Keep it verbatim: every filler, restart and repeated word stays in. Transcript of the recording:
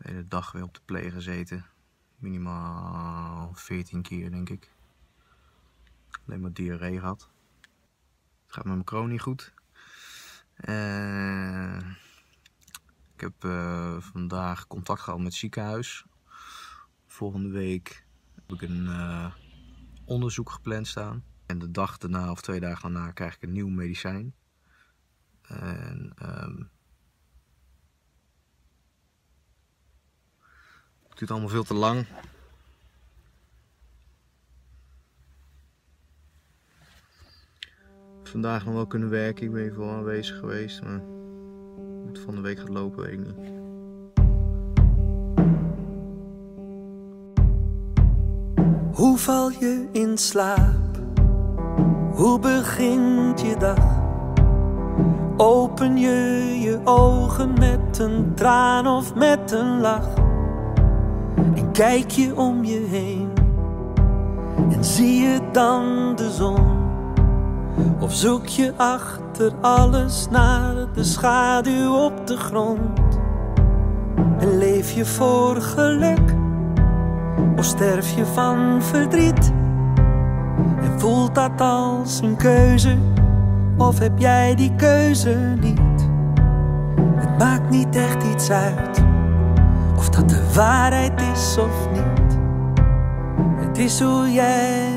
De hele dag weer op de pleeg gezeten. Minimaal veertien keer denk ik. Alleen maar diarree gehad. Het gaat met mijn kroon niet goed. Uh, ik heb uh, vandaag contact gehad met het ziekenhuis. Volgende week heb ik een uh, onderzoek gepland staan. En de dag daarna of twee dagen daarna krijg ik een nieuw medicijn. En um, het duurt allemaal veel te lang. Vandaag nog wel kunnen werken, ik ben even wel aanwezig geweest, maar hoe het van de week gaat lopen weet ik niet. Hoe val je in slaap? Hoe begint je dag? Open je je ogen met een traan of met een lach? En kijk je om je heen en zie je dan de zon? Of zoek je achter alles naar de schaduw op de grond? En leef je voor geluk? Of sterf je van verdriet? En voelt dat als een keuze? Of heb jij die keuze niet? Het maakt niet echt iets uit of dat de waarheid is of niet. Het is hoe jij